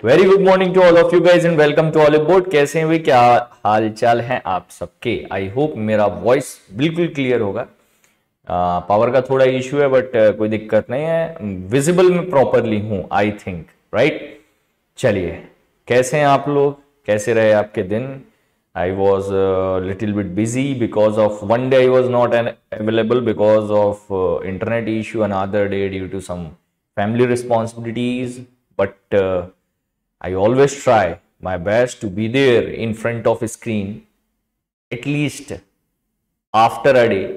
Very good morning to all of you guys and welcome to Oliveboard. कैसे हैं भाई, क्या हाल चाल हैं आप सबके। आई होप मेरा वॉइस बिल्कुल क्लियर होगा। पावर का थोड़ा इशू है बट कोई दिक्कत नहीं है, विजिबल में प्रॉपरली हूं आई थिंक, राइट। चलिए, कैसे हैं आप लोग, कैसे रहे आपके दिन। I was little bit busy because of one day I was not available because of internet issue, another day due to some family responsibilities, but I always try my best to be there in front of a screen at least after a day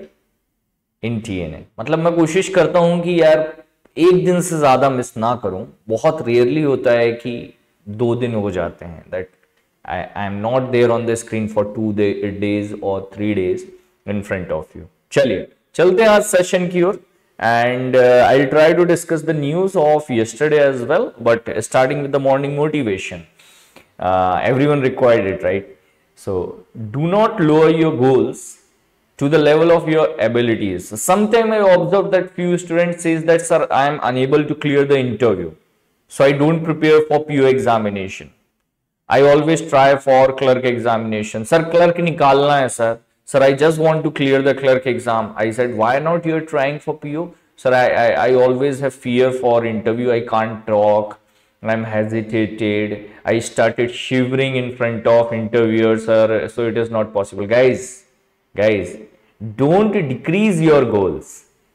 in TNA। मतलब मैं कोशिश करता हूं कि यार एक दिन से ज्यादा मिस ना करूं। बहुत रेयरली होता है कि 2 दिन हो जाते हैं that I am not there on the screen for 2 days or 3 days in front of you। चलिए चलते हैं आज सेशन की ओर and I'll try to discuss the news of yesterday as well, but starting with the morning motivation. Everyone required it, right? So do not lower your goals to the level of your abilities. Sometimes I observe that few students says that sir I am unable to clear the interview, so I don't prepare for PO examination. I always try for clerk examination. Sir clerk निकालना है sir. Sir, I just want to clear the clerk exam. I said, why not you're trying for PO? Sir, I always have fear for interview. I can't talk. I'm hesitated. I started shivering in front of interviewers, sir. So it is not possible. Guys, don't decrease your goals,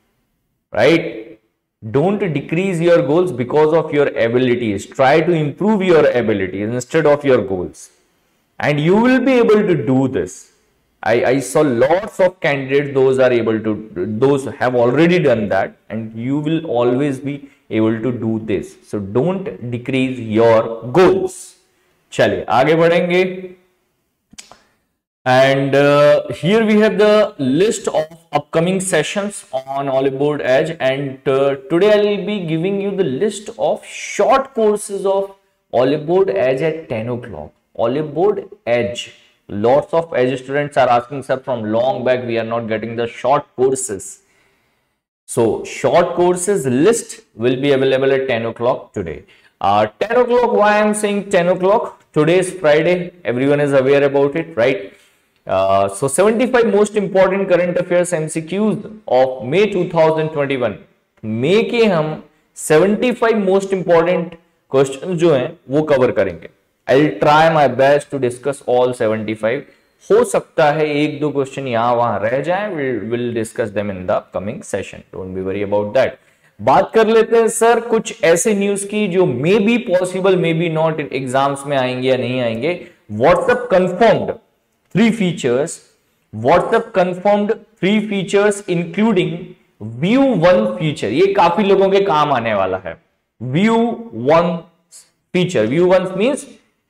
right? Don't decrease your goals because of your abilities. Try to improve your abilities instead of your goals. And you will be able to do this. I saw lots of candidates, those have already done that, and you will always be able to do this. So don't decrease your goals। चलिए आगे बढ़ेंगे। And here we have the list of upcoming sessions on Olive Board Edge, and today I will be giving you the list of short courses of Olive Board Edge at 10 o'clock. Olive Board Edge. Lots of edge students are asking, sir, from long back we are not getting the short courses. So short courses list will be available at 10 o'clock today। 10 o'clock, why I am saying 10 o'clock? Today is Friday, everyone is aware about it, right? So 75 most important current affairs MCQs of May 2021। May के हम 75 most important questions जो हैं वो cover करेंगे। I'll try my best to discuss all 75। हो सकता है एक दो क्वेश्चन यहाँ वहां रह जाए, we'll discuss them in the upcoming session, don't be worry about that। बात कर लेते हैं सर कुछ ऐसे न्यूज की जो may be possible may be not exams में आएंगे या नहीं आएंगे। WhatsApp confirmed 3 features, WhatsApp confirmed 3 features including view 1 feature. ये काफी लोगों के काम आने वाला है। View 1 feature, view 1 means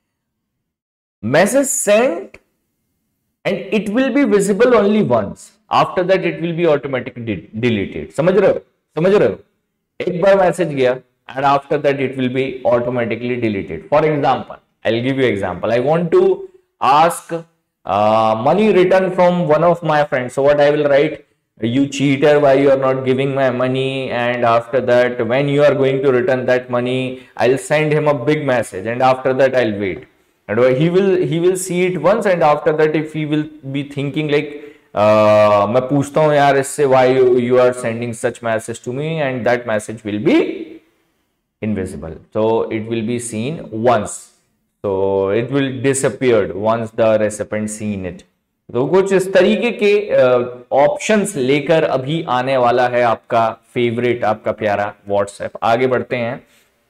message sent and it will be visible only once, after that it will be automatically deleted। समझ रहे हो? एक बार मैसेज गया and after that it will be automatically deleted। For example, I'll give you example। I want to ask money return from one of my friends, so what I will write, you cheater, why you are not giving my money, and after that when you are going to return that money I'll send him a big message, and after that I'll wait, and he will see it once, and after that if he will be thinking like मैं पूछता हूँ यार इससे why you are sending such message to me, and that message will be invisible, so it will be seen once, so it will disappeared once the recipient seen it। तो कुछ इस तरीके के ऑप्शंस लेकर अभी आने वाला है आपका फेवरेट, आपका प्यारा व्हाट्सएप। आगे बढ़ते हैं।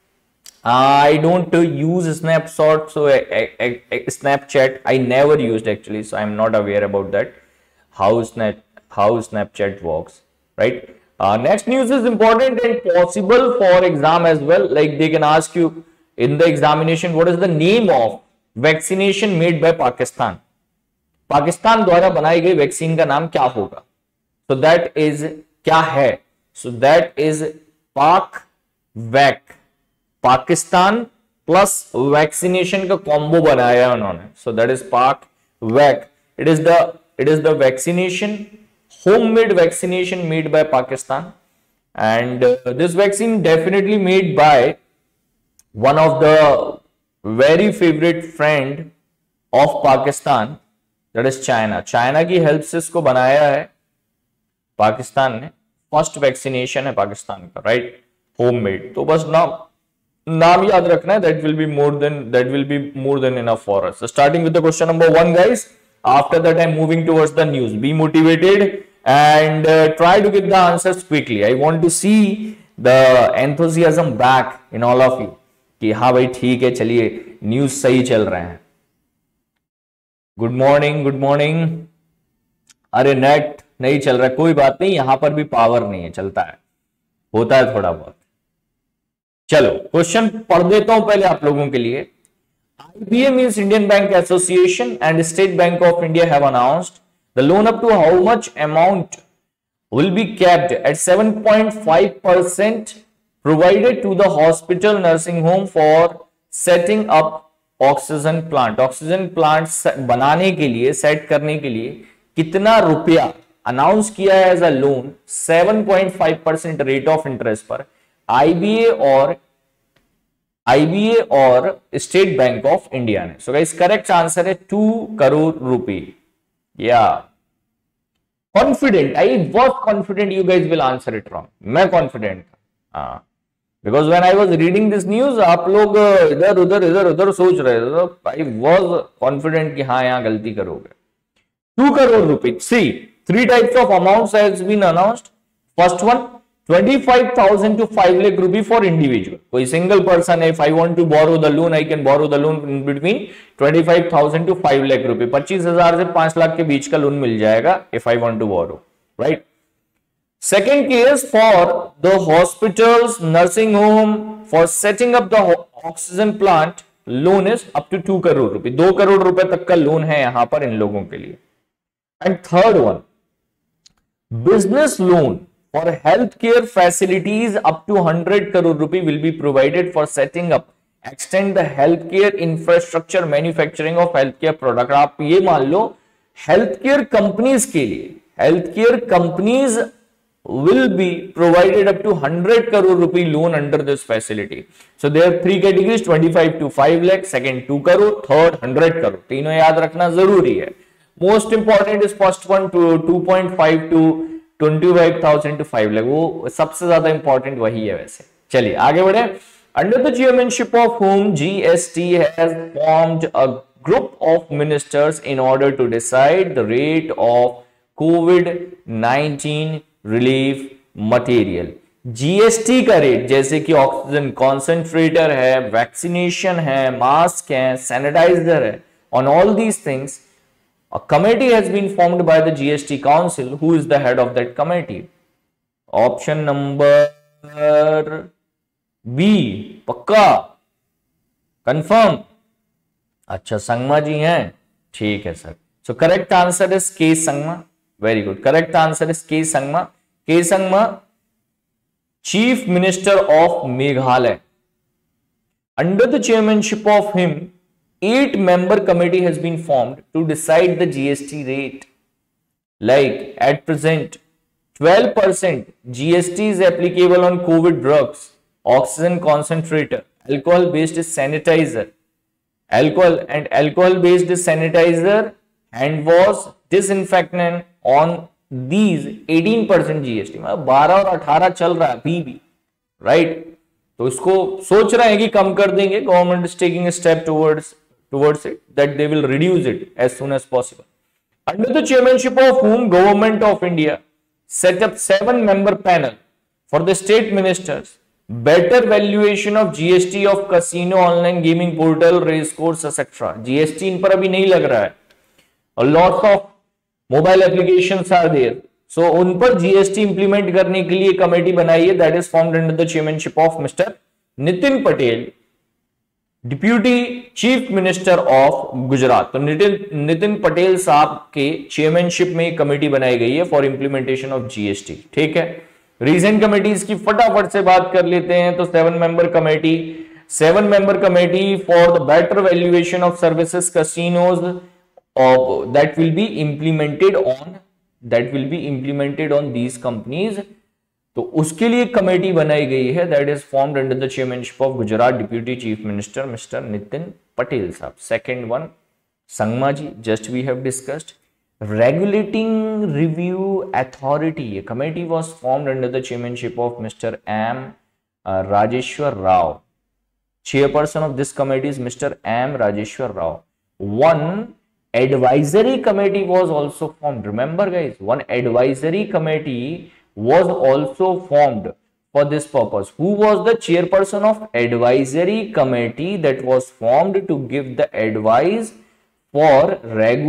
I don't use Snapchat, so Snapchat I never used actually, so I'm not aware about that, how Snapchat works, right? Next news is important and possible for exam as well, like they can ask you in the examination what is the name of vaccination made by Pakistan। Pakistan द्वारा बनाई गई vaccine का नाम क्या होगा? So that is क्या है? So that is Pak vac, Pakistan plus vaccination का कॉम्बो बनाया है उन्होंने, so that is Pak vac. It is the vaccination, homemade vaccination made by Pakistan, and this vaccine definitely made by one of the very favourite friend of Pakistan, that is China. China की help से इसको बनाया है पाकिस्तान ने। First vaccination है पाकिस्तान का, right, homemade. तो बस नाम याद रखना है, that will be more than enough for us. So starting with the question number 1, guys. After that, I'm moving towards the news. Be motivated and try to get the answers quickly. I want to see the enthusiasm back in all of you कि हाँ भाई ठीक है, चलिए news सही चल रहे हैं। Good morning, good morning. अरे नेट नहीं चल रहा, कोई बात नहीं, यहां पर भी पावर नहीं है, चलता है, होता है थोड़ा बहुत। चलो क्वेश्चन पढ़ देता हूं पहले आप लोगों के लिए। IBA means Indian Bank Association and State Bank of India have announced the loan up to how much amount will be capped at 7.5% provided to the hospital nursing home for setting up oxygen plant. Oxygen plant बनाने के लिए, set करने के लिए कितना रुपया announce किया है as a loan 7.5% rate of interest पर आईबीए और स्टेट बैंक ऑफ इंडिया ने। सो गाइस करेक्ट आंसर है 2 करोड़ रुपए। या confident, I was confident you guys will answer it wrong. मैं कॉन्फिडेंट था, हाँ, because when I was reading this news आप लोग इधर उधर सोच रहे थे, तो आई वाज कॉन्फिडेंट कि हाँ यहां गलती करोगे। 2 करोड़ रुपए। सी 3 types of amounts has been announced. First one, 25,000 to 5 lakh rupee for individual. कोई single person है, if I want to borrow the loan, I can borrow the loan in between 25,000 to 5 lakh rupee. 25,000 से 5 लाख के बीच का loan मिल जाएगा if I want to borrow, right? Second case, for the hospitals, nursing home, for setting up the oxygen plant, loan is up to 2 crore रुपए। 2 करोड़ रुपए तक का loan है यहां पर इन लोगों के लिए। And third one, business loan for healthcare facilities up to 100 crore rupee will be provided for setting up, extend the healthcare infrastructure, manufacturing of healthcare product। आप ये मान लो healthcare companies के लिए, healthcare companies will be provided up to 100 crore rupee loan under this facility. So there are 3 categories, 25 to 5 lakh, second 2 crore, third 100 crore। तीनों याद रखना जरूरी है। Most important is first one, 2.5 to 25,000 to 5 lakh, वो सबसे ज्यादा important वही है वैसे। चलिए आगे बढ़े। Under the chairmanship of whom GST has formed a group of ministers in order to decide the rate of COVID-19 relief material। GST का रेट, जैसे कि ऑक्सीजन कॉन्सेंट्रेटर है, वैक्सीनेशन है, मास्क है, सैनिटाइजर है, on all these things a committee has been formed by the GST Council. Who is the head of that committee? Option number B, पक्का confirm? अच्छा संगमा जी हैं, ठीक है sir. So correct answer is K Sangma. Very good, correct answer is K Sangma. K Sangma chief minister of Meghalaya. Under the chairmanship of him 8-member committee has been formed to decide the GST rate. Like at present, 12% GST is applicable on COVID drugs, oxygen concentrator, alcohol-based sanitizer, alcohol-based sanitizer, hand wash, disinfectant on these 18% GST। 12 और 18 चल रहा है अभी भी, right? तो इसको सोच रहे हैं कि कम कर देंगे। Government is taking a step towards it, that they will reduce it as soon as possible. Under the chairmanship of whom Government of India set up 7-member panel for the state ministers, better valuation of GST of casino, online gaming portal, race course, etc. GST इन पर अभी नहीं लग रहा है, और lots of mobile applications are there. So उन पर GST implement करने के लिए कमेटी बनाई है, that is formed under the chairmanship of Mr. Nitin Patel, deputy chief minister of Gujarat. तो नितिन पटेल साहब के चेयरमैनशिप में कमेटी बनाई गई है फॉर इंप्लीमेंटेशन ऑफ जीएसटी। ठीक है, रीजन कमेटीज की फटाफट से बात कर लेते हैं। तो 7-member committee for the better valuation of services casinos that will be implemented on these companies। तो उसके लिए कमेटी बनाई गई है, that is formed under the chairmanship of Gujarat deputy chief minister mister Nitin Patel साहब. Second one, Sangma ji, just we have discussed. Regulating Review Authority, a committee was formed under the chairmanship of Mr. M. Rajeshwar Rao. Chairperson of this committee is Mr. M. Rajeshwar Rao. One advisory committee was also formed. Remember guys, one advisory committee was also formed for this purpose. Who was the chairperson of advisory committee that was formed to give the advice for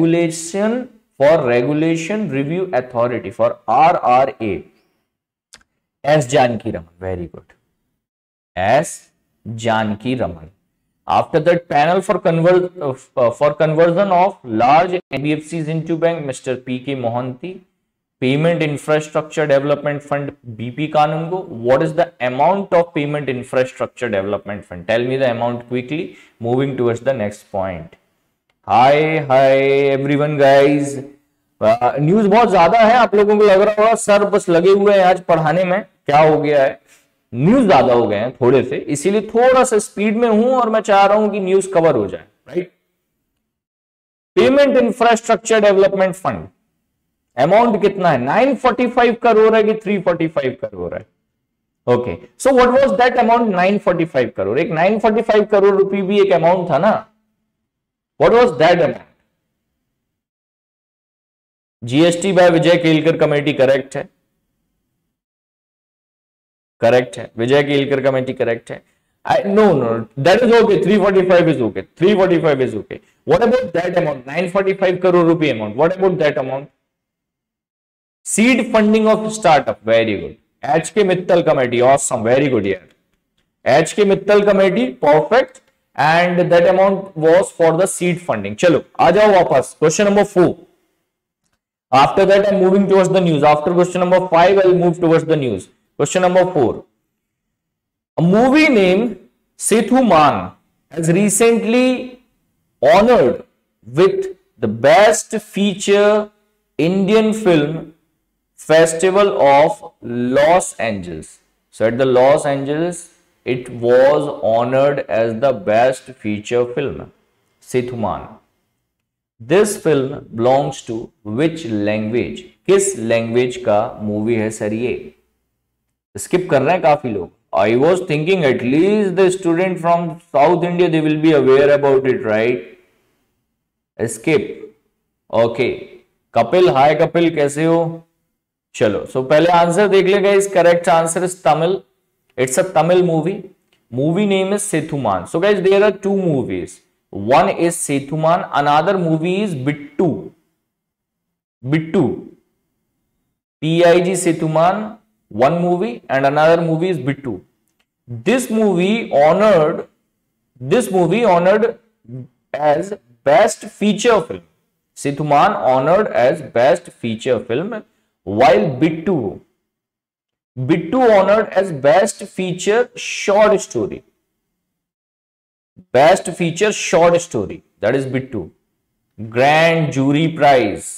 regulation review authority, for RRA? S. Janki Raman. Very good. S. Janki Raman. After that, panel for conversion of large NBFCs into bank, Mr. P.K. Mohanty. Payment Infrastructure Development Fund, BP Kanungo. What is the amount of Payment Infrastructure Development Fund? Tell me the amount quickly. Moving towards the next point. Hi everyone guys. News बहुत ज्यादा है, आप लोगों को लग रहा होगा sir बस लगे हुए हैं आज पढ़ाने में, क्या हो गया है? न्यूज ज्यादा हो गए हैं थोड़े से, इसीलिए थोड़ा सा स्पीड में हूं और मैं चाह रहा हूं कि न्यूज कवर हो जाए, right? Payment infrastructure development fund amount कितना है? 945 करोड़ है कि 345 करोड़ है? Okay, so what was that amount? 945 crore. एक 945 करोड़ रुपए भी एक अमाउंट था ना. What was that amount? GST by Vijay Kelkar committee correct है, करेक्ट है. विजय केलकर कमेटी करेक्ट है. No, that is okay. 345 is okay. 345 is okay. What about that amount? 945 crore rupee amount. What about that amount? Seed funding of startup. Very good. HK Mittal committee. Awesome. Very good here. HK Mittal committee. Perfect. And that amount was for the seed funding. चलो आ जाओ वापस. Question number 4. After that, I'm moving towards the news. After question number 5, I'll move towards the news. Question number 4. A movie named Sethuman has recently honored with the Best Feature Indian Film Festival of Los Angeles. So at the Los Angeles, it was honored as the Best Feature Film. Sethuman. This film belongs to which language? किस language का movie है sir ये? Skip कर रहे हैं काफी लोग. I was thinking at least the student from South India, they will be aware about it, right? Skip. Okay. Kapil, हाय कपिल, कैसे हो? चलो, so पहले आंसर देख लेगा. इस correct answer is Tamil. It's a Tamil movie. Movie name is Sethuman. So guys, there are two movies. One is Sethuman. Another movie is Bittu. Bittu. P-I-G Sethuman. One movie and another movie is Bittu. This movie honored as Best Feature Film. Sethuman honored as Best Feature Film, while Bittu honored as Best Feature Short Story. Best Feature Short Story, that is Bittu. Grand Jury Prize,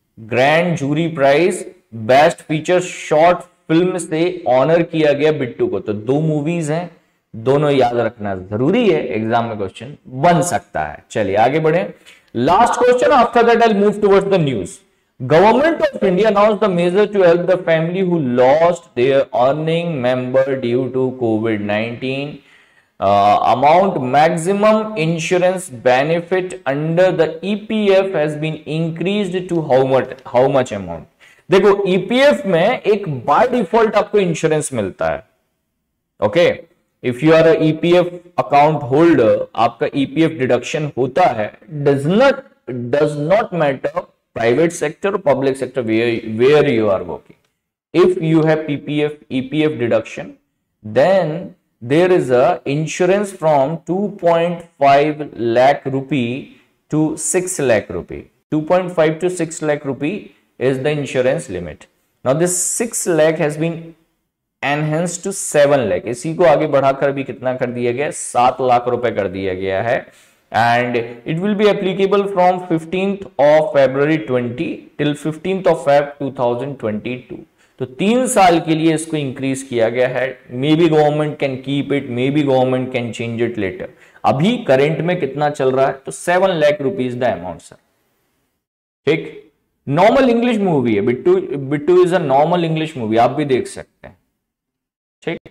Best Feature Short film से honour किया गया बिट्टू को. तो दो movies हैं, दोनों याद रखना जरूरी है, एग्जाम में क्वेश्चन बन सकता है. चलिए आगे बढ़े. Last question. After that I move towards the news. Government of India announced the measure to help the family who lost their earning member due to कोविड-19. Amount maximum insurance benefit under the EPF has been increased to how much amount? देखो EPF में एक by default आपको insurance मिलता है. Okay, if you are a EPF account holder, आपका EPF deduction होता है. Does not matter private sector और public sector where you are working. If you have EPF deduction, then there is a insurance from 2.5 lakh rupee to 6 lakh rupee. 2.5 to 6 lakh rupee is the insurance limit. Now this 6 lakh has been enhanced to 7 lakh. इसी को आगे बढ़ाकर भी कितना कर दिया गया? 7 लाख रुपए कर दिया गया है. And it will be applicable from 15th of February 20 till 15th of Feb 2022. तो 3 साल के लिए इसको इंक्रीज किया गया है। Maybe government can keep it, maybe government can change it later. अभी करंट में कितना चल रहा है, तो 7 lakh rupees the amount sir. ठीक, नॉर्मल इंग्लिश मूवी है, Bittu Bittu is a normal English movie, आप भी देख सकते हैं। ठीक,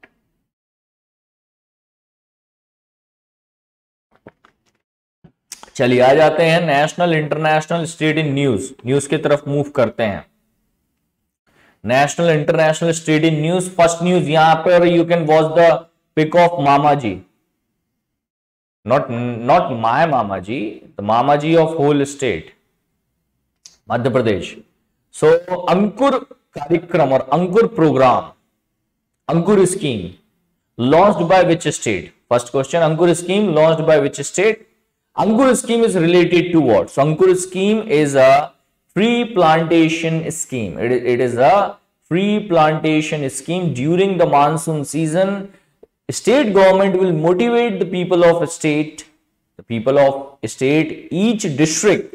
चलिए आ जाते हैं national international state in news, news की तरफ मूव करते हैं। National international state in news, first news यहां पर you can watch the pic of Mama ji, not my Mama ji, the Mama ji of whole state Madhya Pradesh. So Ankur कार्यक्रम और Ankur programme, Ankur scheme launched by which state? First question, Ankur scheme launched by which state? Ankur scheme is related to what? So Ankur scheme is a free plantation scheme. It is a free plantation scheme during the monsoon season. State government will motivate the people of state, each district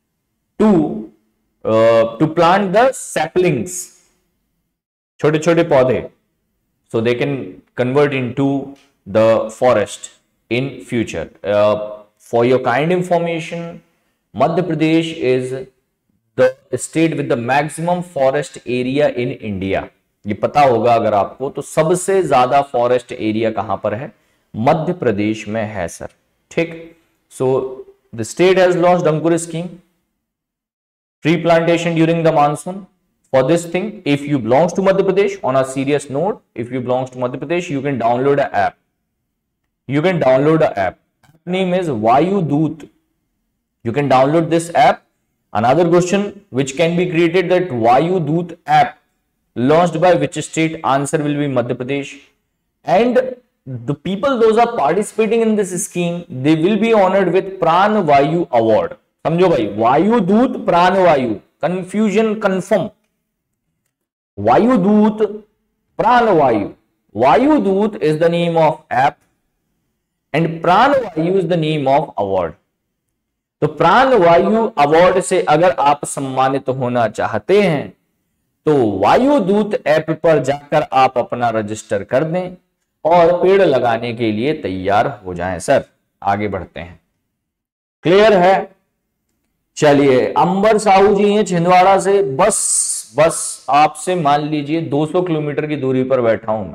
to plant the saplings, छोटे छोटे पौधे, so they can convert into the forest in future. For your kind information, Madhya Pradesh is the state with the maximum forest area in India. ये पता होगा अगर आपको, तो सबसे ज्यादा फॉरेस्ट एरिया कहां पर है, मध्य प्रदेश में है सर। ठीक, so the state has launched Ankur scheme, tree plantation during the monsoon. For this thing, if you belongs to Madhya Pradesh, on a serious note, if you belongs to Madhya Pradesh, you can download an app. You can download an app. App name is Vayu Doot. You can download this app. Another question which can be created, that Vayu Doot app launched by which state? Answer will be Madhya Pradesh. And the people those are participating in this scheme, they will be honored with Pran Vayu Award. समझो भाई, Vayu Doot Pran Vayu. Confusion confirm. Vayudut, Pranavayu. Vayudut is the name of app and Pranavayu is the name of award. तो प्राणवायु award से अगर आप सम्मानित होना चाहते हैं तो वायुदूत ऐप पर जाकर आप अपना रजिस्टर कर दें और पेड़ लगाने के लिए तैयार हो जाएं सर। आगे बढ़ते हैं, क्लियर है? चलिए, अंबर साहू जी हैं छिंदवाड़ा से। बस आपसे मान लीजिए 200 किलोमीटर की दूरी पर बैठा हूं मैं,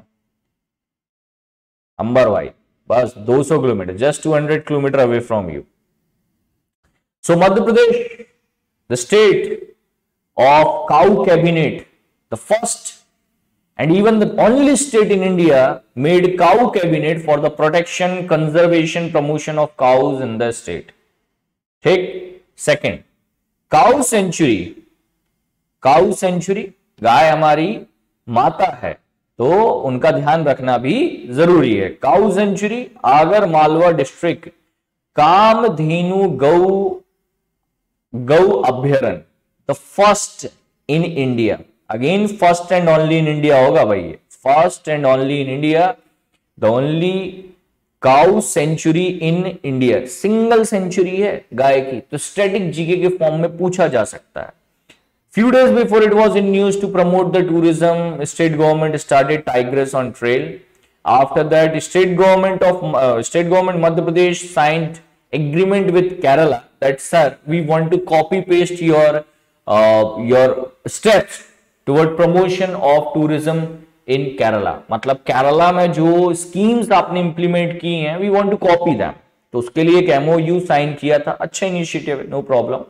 अंबर भाई, बस 200 kilometre, just 200 kilometre away from you. So Madhya Pradesh, the state of cow cabinet, the first and even the only state in India made cow cabinet for the protection, conservation, promotion of cows in the state. ठीक, second cow sanctuary, cow sanctuary, गाय हमारी माता है तो उनका ध्यान रखना भी जरूरी है। Cow sanctuary, Agar Malwa district, Kamdhenu Gau Abhayaranya, the first in India. Again first and only in India होगा भाई, first and only in India, the only cow sanctuary in India. Single sanctuary है गाय की, तो स्टैटिक जीके के फॉर्म में पूछा जा सकता है। Few days before it was in news to promote the tourism, state government started Tigress on trail. After that, state government Madhya Pradesh signed agreement with Kerala that sir, we want to copy paste your steps toward promotion of tourism in Kerala. मतलब केरला में जो schemes आपने implement की हैं, we want to copy them. तो उसके लिए एक MOU साइन किया था। अच्छा इनिशिएटिव है, no problem.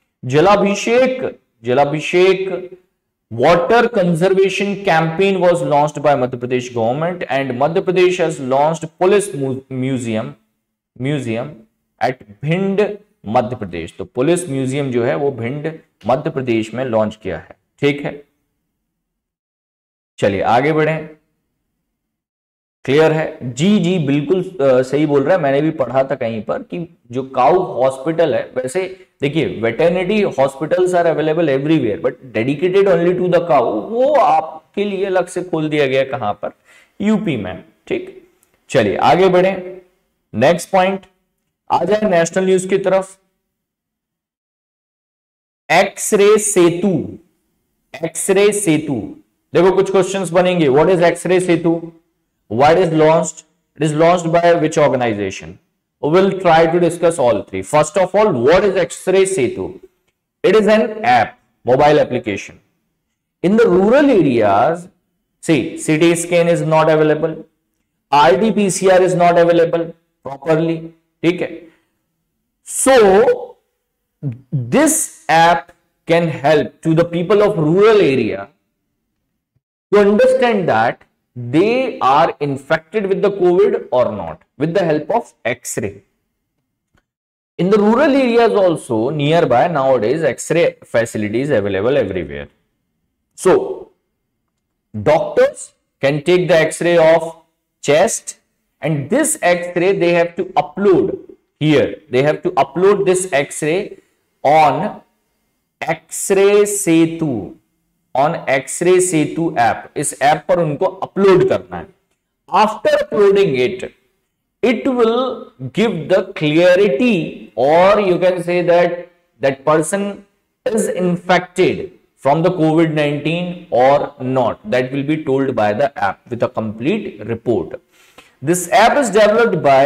Jalabhishek water conservation campaign was launched by Madhya Pradesh government and Madhya Pradesh has launched police museum at Bhind Madhya Pradesh. तो पुलिस म्यूजियम जो है वो भिंड मध्य प्रदेश में लॉन्च किया है। ठीक है, चलिए आगे बढ़ें। क्लियर है? जी बिल्कुल सही बोल रहा है, मैंने भी पढ़ा था कहीं पर कि जो काउ हॉस्पिटल है, वैसे देखिए veterinary hospitals are available everywhere but dedicated only to the cow, वो आपके लिए अलग से खोल दिया गया। कहां पर? यूपी में। ठीक, चलिए आगे बढ़े। नेक्स्ट पॉइंट, आ जाए नेशनल न्यूज की तरफ। X-ray Setu, X-ray Setu. देखो कुछ क्वेश्चंस बनेंगे। What is X-ray Setu? What is launched? It is launched by which organisation? We will try to discuss all three. First of all, what is X-ray Setu? It is an app, mobile application. In the rural areas, see, CT scan is not available, RT-PCR is not available properly. ठीक है? So, this app can help to the people of rural area to understand that they are infected with the COVID or not with the help of X-ray. In the rural areas also nearby nowadays X-ray facilities available everywhere. So doctors can take the X-ray of chest and this X-ray they have to upload here. They have to upload this X-ray on X-ray Setu. On X-ray Setu app. इस app पर उनको upload करना है. After uploading it, it will give the clarity, or you can say that that person is infected from the COVID-19 or not. That will be told by the app with a complete report. This app is developed by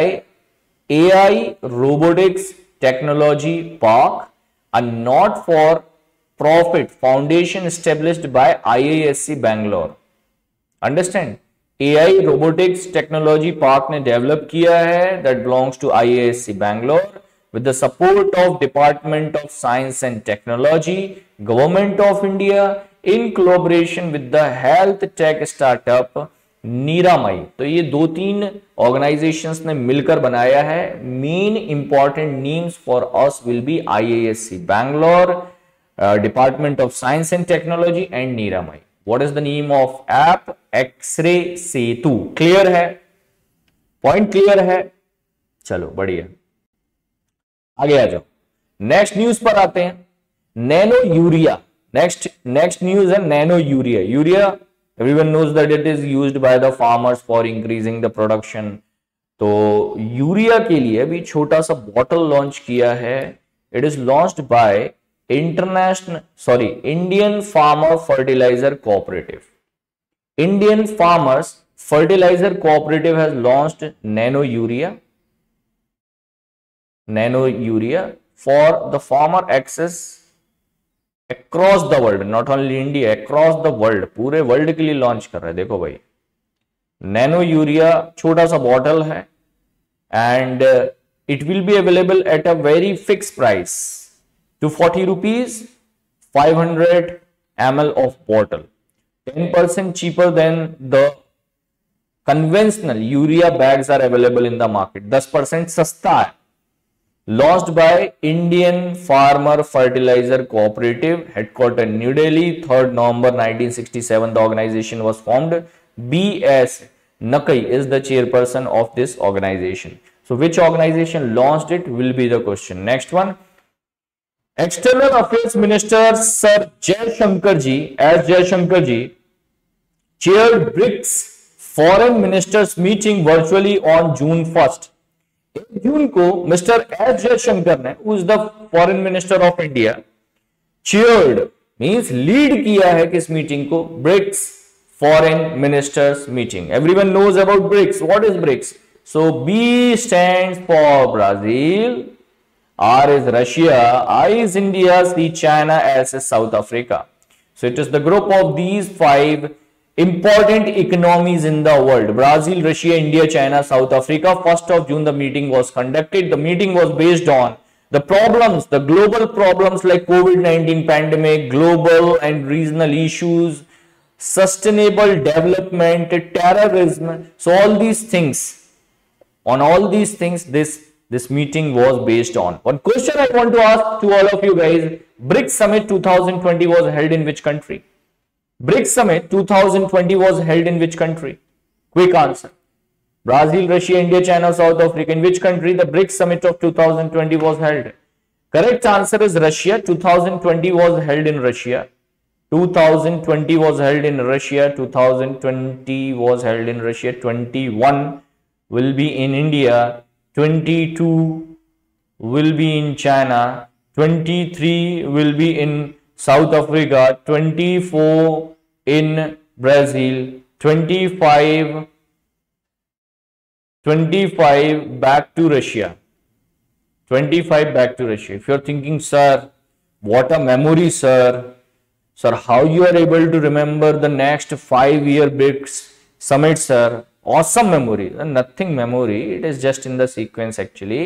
AI Robotics Technology Park, a not for profit foundation established by IISc Bangalore. Understand? AI Robotics Technology Park ने develop किया है, that belongs to IISc Bangalore with the support of Department of Science and Technology, Government of India in collaboration with the health tech startup नीरामई. तो ये दो तीन organizations ने मिलकर बनाया है. Main important names for us will be IISc Bangalore, Department of Science and Technology and Niramai. What is the name of app? X-ray Setu. Clear है? Point clear है? चलो बढ़िया. आगे आ जाओ. Next news पर आते हैं. Nano urea. Next news है nano urea. Urea, everyone knows that it is used by the farmers for increasing the production. तो यूरिया के लिए भी छोटा सा बॉटल लॉन्च किया है. It is launched by Indian Farmer Fertilizer Cooperative. Indian Farmers Fertilizer Cooperative has launched nano urea for the farmer access across the world, not only India, across the world. पूरे world के लिए launch कर रहा है. देखो भाई, nano urea छोटा सा बॉटल है and it will be available at a very fixed price. 240 rupees, 500 ml of bottle, 10% cheaper than the conventional urea bags are available in the market. 10% सस्ता है. Launched by Indian Farmer Fertilizer Cooperative, headquartered New Delhi, 3rd November 1967. The organization was formed. B.S. Nakai is the chairperson of this organization. So, which organization launched it will be the question. Next one. External Affairs Minister Sir Jaishankar ji, chaired BRICS Foreign Ministers meeting virtually on June 1st. जून को mister S Jaishankar ने, who is the Foreign Minister of India, chaired means lead किया है किस meeting को? BRICS Foreign Ministers meeting. Everyone knows about BRICS. What is BRICS? So B stands for Brazil, R is Russia, I is India, C China, S is South Africa. So it is the group of these 5 important economies in the world: Brazil, Russia, India, China, South Africa. 1st of June the meeting was conducted. The meeting was based on the problems, the global problems like COVID-19 pandemic, global and regional issues, sustainable development, terrorism. So all these things, on all these things, this meeting was based on. One question I want to ask to all of you guys: BRICS Summit 2020 was held in which country? BRICS Summit 2020 was held in which country? Quick answer. Brazil, Russia, India, China, South Africa. In which country the BRICS Summit of 2020 was held? Correct answer is Russia. 2020 was held in Russia. 2020 was held in Russia. 2020 was held in Russia. 21 will be in India. 22 will be in China. 23 will be in South Africa, 24 in Brazil, 25 back to Russia. 25 back to Russia. If you're thinking, sir, what a memory, sir. Sir, how you are able to remember the next 5-year BRICS summit, sir? Awesome memory. Nothing memory. It is just in the sequence actually.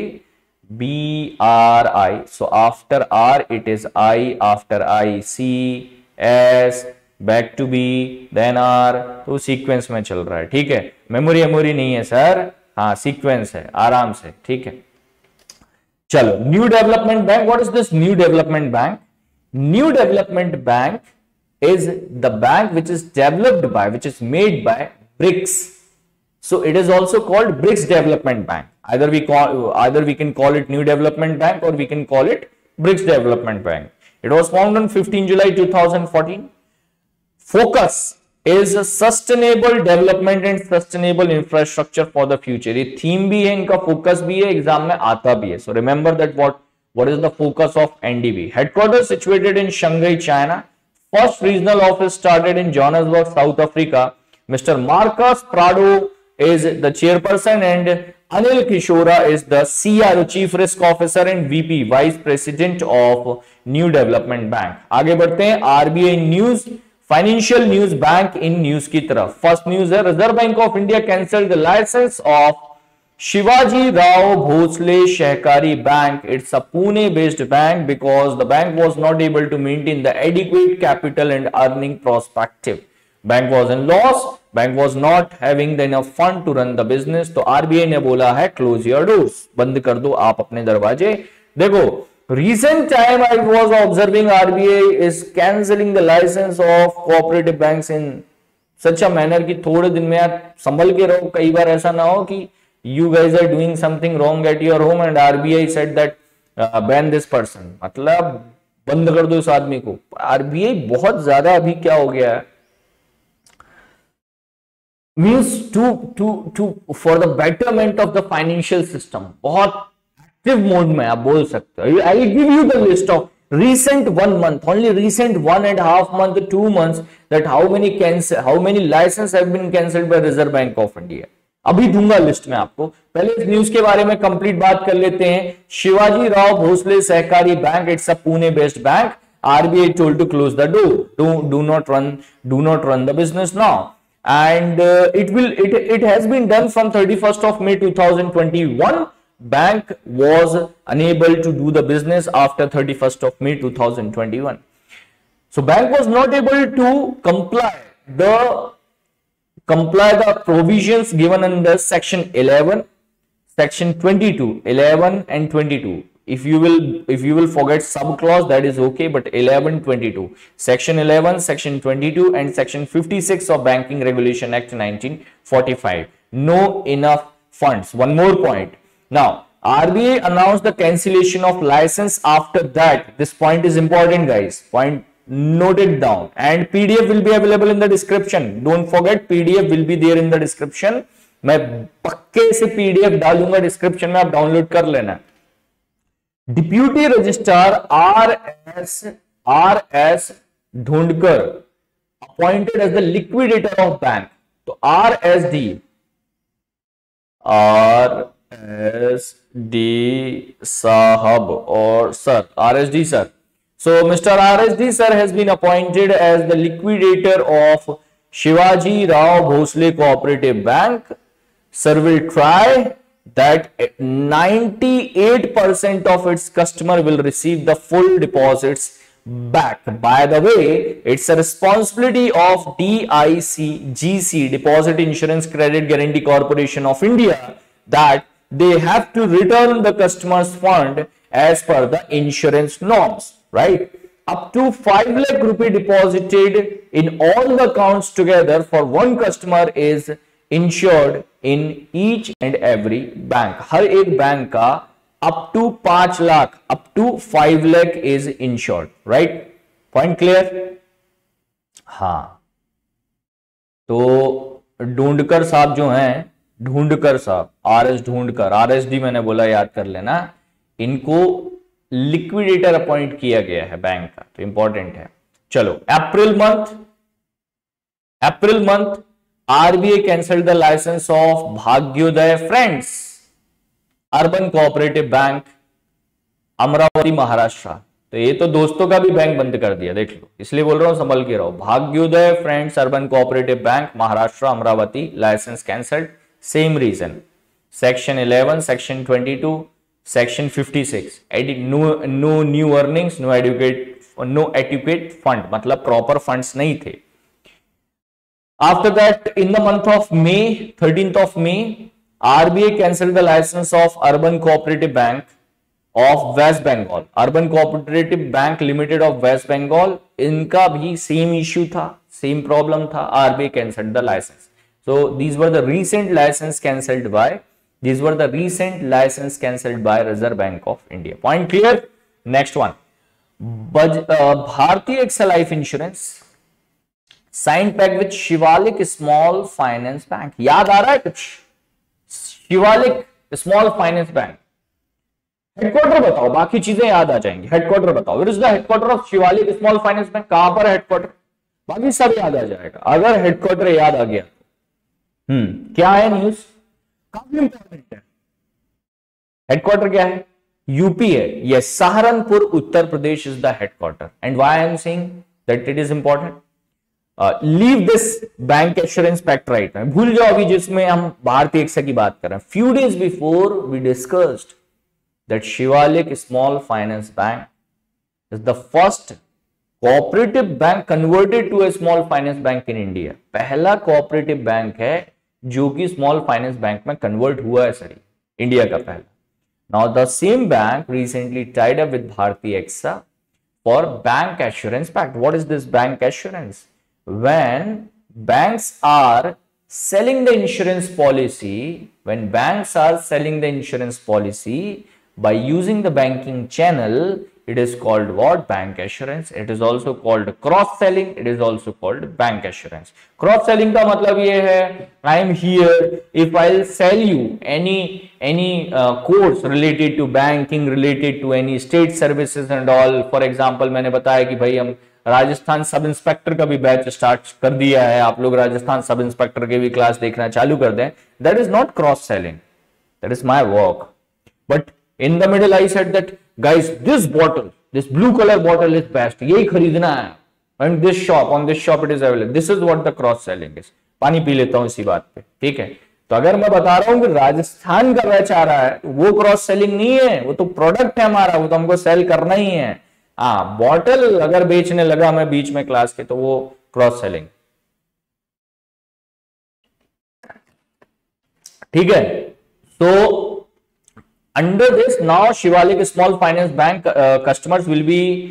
BRI. So after R, it is I. After I, C, S, back to B, then R. तो sequence में चल रहा है, ठीक है. Memory नहीं है sir, हाँ सीक्वेंस है, आराम से, ठीक है. चलो, new development bank. What is this new development bank? New Development Bank is the bank which is developed by, which is made by BRICS. So it is also called BRICS Development Bank. Either we can call it New Development Bank or we can call it BRICS Development Bank. It was founded on 15 July 2014. Focus is sustainable development and sustainable infrastructure for the future. ये theme भी है, इनका focus भी है, exam में आता भी है. So remember that what is the focus of NDB? Headquarters situated in Shanghai, China. First regional office started in Johannesburg, South Africa. Mr. Marcus Prado is the chairperson and Anil Kishora is the CRO, Chief Risk Officer and VP, Vice President of New Development Bank. आगे बढ़ते हैं RBI News, Financial News Bank in News की तरफ. First news है, Reserve Bank of India cancelled the license of Shivaji Rao Bhosle Sehkari Bank. It's a Pune-based bank because the bank was not able to maintain the adequate capital and earning perspective. Bank was in loss. Bank was not having the enough fund to run the business. तो RBI ने बोला है close your doors. बंद कर दो आप अपने दरवाजे. देखो, recent time I was observing RBI is cancelling the license of cooperative banks in such a manner कि थोड़े दिन में आप संभल के रहो. कई बार ऐसा ना हो कि you guys are doing something wrong at your home and RBI said that ban this person. मतलब बंद कर दो इस आदमी को. RBI बहुत ज्यादा अभी क्या हो गया है, means to for the betterment of the financial system, बहुत active mode में आप बोल सकते हो. I will give you the list of recent 1 month, only recent 1.5 month, 2 months, that how many licenses have been cancelled by Reserve Bank of India. अभी दूंगा list में आपको. पहले इस न्यूज के बारे में कंप्लीट बात कर लेते हैं. Shivaji Rao Bhosale Sahakari bank, it's a Pune based bank. RBI told to close the door. Do not run the business now. And it has been done from 31st of May 2021. Bank was unable to do the business after 31st of May 2021. So bank was not able to comply the provisions given under section 11, section 22, 11 and 22. If you will forget sub clause, that is okay, but 11, 22, section 11, section 22 and section 56 of Banking Regulation Act 1945, no enough funds. One more point. Now RBI announced the cancellation of license after that. This point is important, guys. Point, note it down, and PDF will be available in the description. Don't forget, PDF will be there in the description. मैं पक्के से PDF डालूंगा description में, आप download कर लेना. Deputy registrar RS ढूंढकर appointed as the liquidator of bank. तो RSD साहब और sir, RSD sir. So Mr. RSD sir has been appointed as the liquidator of Shivaji Rao Bhosle Cooperative Bank. Sir will try that 98% of its customer will receive the full deposits back. By the way, it's a responsibility of DICGC, Deposit Insurance Credit Guarantee Corporation of India, that they have to return the customer's fund as per the insurance norms, right? Up to 5 lakh rupee deposited in all the accounts together for one customer is insured in each and every bank. हर एक bank का up to 5 lakh, up to 5 lakh is insured, right? Point clear? हाँ, तो ढूंढकर साहब जो हैं, ढूंढकर साहब, RS ढूंढकर, RSD मैंने बोला याद कर लेना, इनको लिक्विडेटर अपॉइंट किया गया है बैंक का, तो इंपॉर्टेंट है। चलो, April month RBI cancelled the licence of Bhagyoday friends urban cooperative bank Amravati Maharashtra. तो ये तो दोस्तों का भी बैंक बंद कर दिया, देख लो, इसलिए बोल रहा हूं संभल के रहो। Bhagyoday friends urban cooperative bank Maharashtra Amravati, licence cancelled, same reason, section 11, section 22, section 56, no new earnings, no adequate fund, मतलब प्रॉपर फंड्स नहीं थे। After that, in the month of May, 13th of May, RBI cancelled the license of Urban Cooperative Bank of West Bengal, Urban Cooperative Bank Limited of West Bengal। इनका भी same issue था, same problem था, RBI cancelled the license। So these were the recent license cancelled by Reserve Bank of India। Point clear? Next one, Bharti AXA Life Insurance signed pact with Shivalik Small Finance Bank। याद आ रहा है कुछ? Shivalik small finance bank, headquarter बताओ, बाकी चीजें याद आ जाएंगी। हेडक्वार्टर बताओ, where is the headquarter of Shivalik small finance bank, कहां पर है हेडक्वार्टर, बाकी सब याद आ जाएगा अगर हेडक्वार्टर याद आ गया। क्या है न्यूज, काफी इंपॉर्टेंट है। हेडक्वार्टर क्या है? यूपी है, yes, Saharanpur Uttar Pradesh is the headquarter. And why I am saying that it is important, leave this bank assurance pact right, भूल जाओ अभी जिसमें हम भारतीय एक्सा की बात कर रहे हैं। Few days before we discussed that Shivalik small finance bank is the first cooperative bank converted to a small finance bank in India. पहला कोऑपरेटिव बैंक है जो कि स्मॉल फाइनेंस बैंक में कन्वर्ट हुआ है, सर, इंडिया का पहला। Now the same bank recently tied up with Bharatiya AXA for bank assurance pact. What is this bank assurance? When banks are selling the insurance policy, by using the banking channel, it is called what? Bank assurance। It is also called cross selling, it is also called bank assurance। cross selling का मतलब ये है, I am here, if I'll sell you any course related to banking, related to any state services and all। for example, मैंने बताया कि भाई हम Rajasthan sub inspector का भी बैच स्टार्ट कर दिया है, आप लोग राजस्थान सब इंस्पेक्टर के भी क्लास देखना चालू कर दें। That is not cross selling, that is my work. But in the middle I said that guys this bottle, this blue colour bottle is best, यही खरीदना है, and this shop, on this shop it is available. This is what the cross selling is. पानी पी लेता हूं इसी बात पे, ठीक है। तो अगर मैं बता रहा हूं कि राजस्थान का बैच आ रहा है, वो क्रॉस सेलिंग नहीं है, वो तो प्रोडक्ट है हमारा, वो तो हमको सेल करना ही है। बॉटल अगर बेचने लगा मैं बीच में क्लास के, तो वो क्रॉस सेलिंग, ठीक है। तो under this now Shivalik small finance bank customers will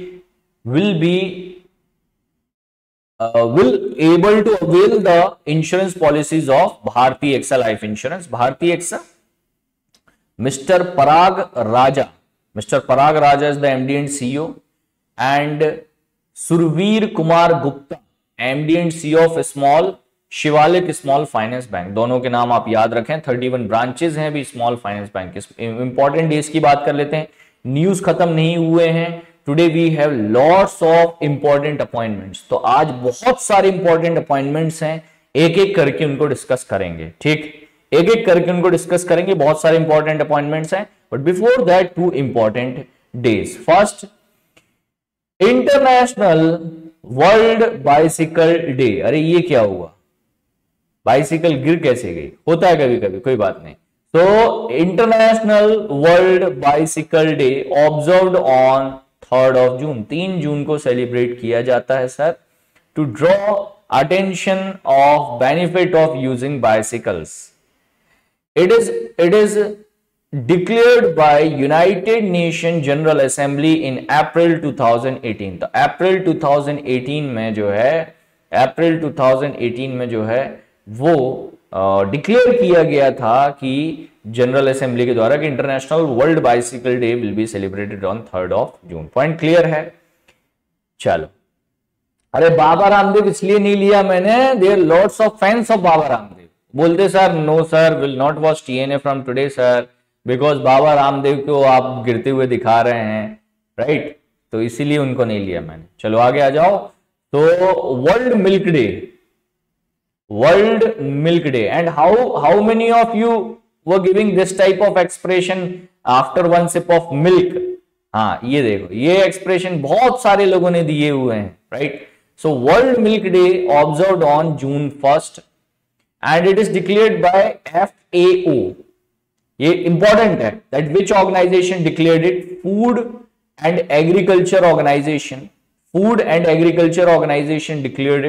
able to avail the insurance policies of Bharti AXA Life Insurance। Bharti AXA, Mr. Parag Raja is the MD and CEO, and Surveer Kumar Gupta, MD and CEO of Shivalik small finance bank. दोनों के नाम आप याद रखें। 31 branches हैं भी small finance bank के। Important days की बात कर लेते हैं, न्यूज खत्म नहीं हुए हैं। Today we have lots of important appointments, तो आज बहुत सारे इंपॉर्टेंट अपॉइंटमेंट्स हैं, एक एक करके उनको डिस्कस करेंगे, ठीक, एक एक करके उनको डिस्कस करेंगे। बहुत सारे इंपॉर्टेंट अपॉइंटमेंट्स हैं, but before that 2 important days. First, international world bicycle day. अरे ये क्या हुआ, बाइसिकल गिर कैसे गई? होता है कभी कभी, कोई बात नहीं। तो international world bicycle day observed on 3rd of June, 3 जून को सेलिब्रेट किया जाता है sir, to draw attention of benefit of using bicycles. It is declared by United Nations General Assembly in April 2018। तो अप्रैल 2018 में जो है वो डिक्लेयर किया गया था कि जनरल असेंबली के द्वारा कि international world bicycle day will be celebrated on 3rd of June। Point clear है? चलो, अरे बाबा रामदेव इसलिए नहीं लिया मैंने, there lots of fans of Baba Ramdev. बोलते sir no sir, will not watch TNA from today sir, because Baba Ramdev को आप गिरते हुए दिखा रहे हैं, राइट, तो इसीलिए उनको नहीं लिया मैंने। चलो आगे आ जाओ। तो world milk day, world milk day, and how many of you were giving this type of expression after one sip of milk? हाँ ये देखो, ये एक्सप्रेशन बहुत सारे लोगों ने दिए हुए हैं, right. So world milk day observed on June 1 and it is declared by FAO. ये इंपॉर्टेंट है, that which organization declared it? Food and Agriculture Organization. Food and Agriculture Organization declared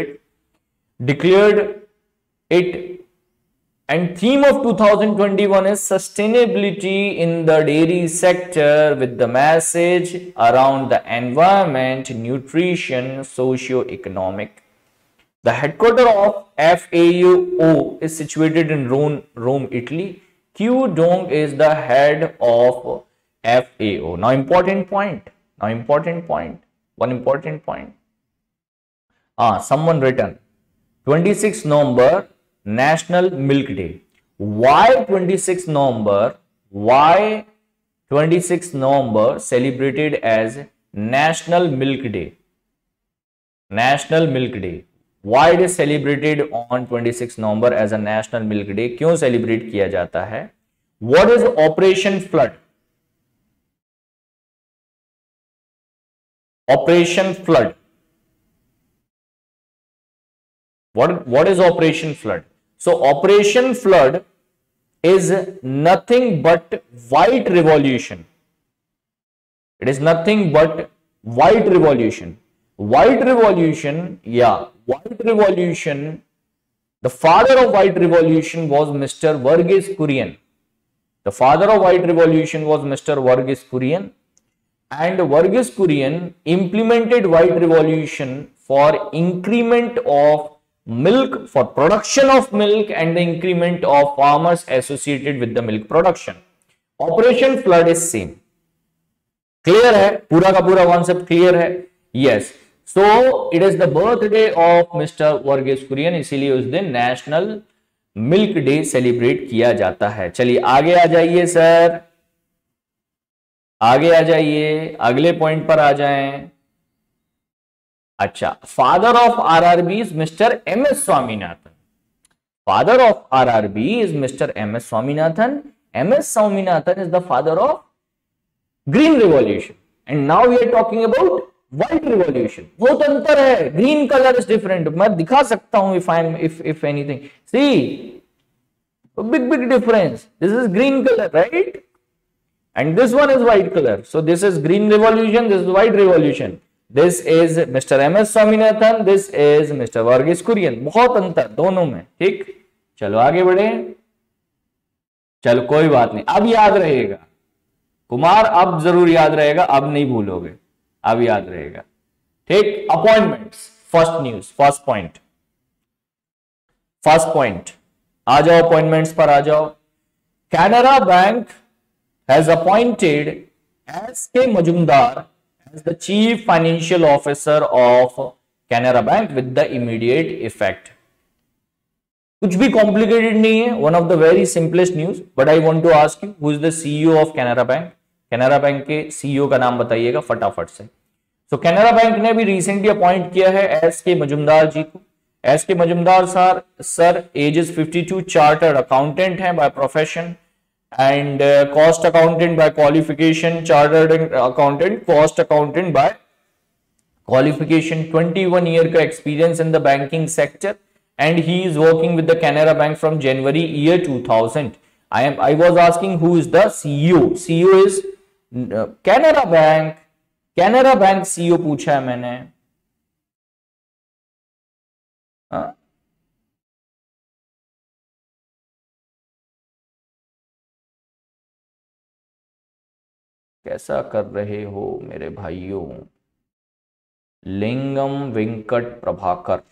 it, and theme of 2021 is sustainability in the dairy sector with the message around the environment, nutrition, socio-economic. The headquarters of FAO is situated in Rome, Italy. Q Dong is the head of FAO. Now important point. One important point. Someone written 26 November National Milk Day. Why 26 November? Why 26 November celebrated as National Milk Day? National Milk Day. Why it is celebrated on 26 November as a National Milk Day? क्यों celebrate किया जाता है? What is Operation Flood? Operation Flood. What is Operation Flood? So Operation Flood is nothing but white revolution. It is nothing but white revolution. White revolution, yeah, white revolution. The father of white revolution was Mr. Verghese Kurian. The father of white revolution was Mr. Verghese Kurian, and Verghese Kurian implemented white revolution for increment of milk, for production of milk, and the increment of farmers associated with the milk production. Operation Flood is same. Clear है? पूरा का पूरा concept clear है? Yes. So it is the birthday of Mr. Verghese Kurian, इसीलिए उस दिन national milk day celebrate किया जाता है। चलिए आगे आ जाइए सर, आगे आ जाइए, अगले पॉइंट पर आ जाएं। अच्छा, father of RRB is mister MS Swaminathan. Father of RRB is mister MS Swaminathan. MS Swaminathan is the father of green revolution, and now we are talking about white revolution. बहुत अंतर है, ग्रीन कलर इज डिफरेंट। मैं दिखा सकता हूं if anything, see big difference. This is green color, right, and this one is white color. So this is green revolution, this is white revolution. This is Mr. MS Swaminathan, this is Mr. Verghese Kurian. बहुत अंतर दोनों में, ठीक। चलो आगे बढ़े। चलो कोई बात नहीं, अब याद रहेगा कुमार, अब जरूर याद रहेगा, अब नहीं भूलोगे, अब याद रहेगा, ठीक। Appointments, first news, first point आ जाओ, अपॉइंटमेंट्स पर आ जाओ। Canara bank has appointed S K. Majumdar as the chief financial officer of Canara bank with the immediate effect. कुछ भी कॉम्प्लिकेटेड नहीं है, one of the very simplest news, but I want to ask you who is the CEO of Canara bank. Canara bank के CEO का नाम बताइएगा फटाफट से। तो कैनरा बैंक ने भी रिसेंटली अपॉइंट किया है एस.के. मजुमदार जी को। S K. Majumdar sir as is 52, chartered accountant हैं by profession and cost accountant by qualification, chartered accountant, cost accountant by qualification, 21 year का experience in the banking sector, and he is working with the Canara bank from January year 2000। I was asking who is the CEO. CEO is Canara bank. Canara bank CEO पूछा है मैंने। कैसा कर रहे हो मेरे भाइयों? लिंगम वेंकट प्रभाकर,